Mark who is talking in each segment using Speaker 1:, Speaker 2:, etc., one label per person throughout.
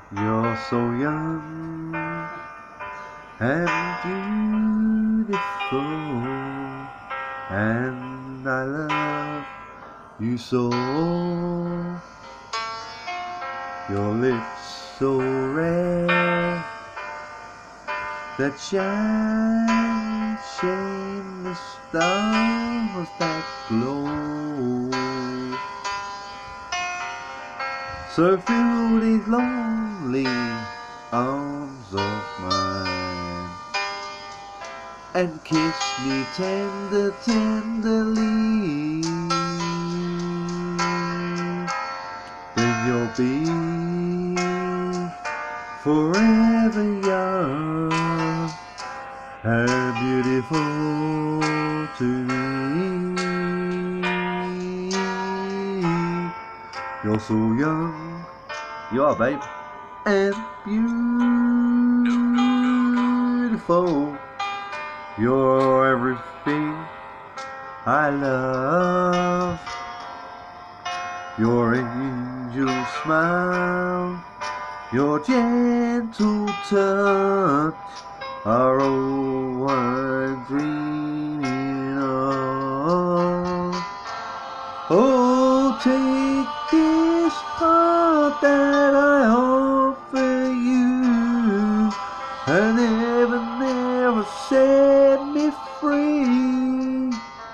Speaker 1: You're so young and beautiful, and I love you so. Your lips so red that shine the stars that glow. So fill these lonely arms of mine and kiss me tenderly. Then you'll be forever young and beautiful to me. You're so young, you are, babe, and beautiful. You're everything I love. Your angel smile, your gentle touch are all I'm dreaming of. Oh, take this heart that I offer you, and never set me free.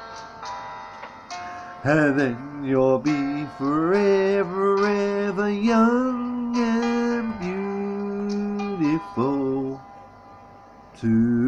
Speaker 1: And then you'll be forever young and beautiful too.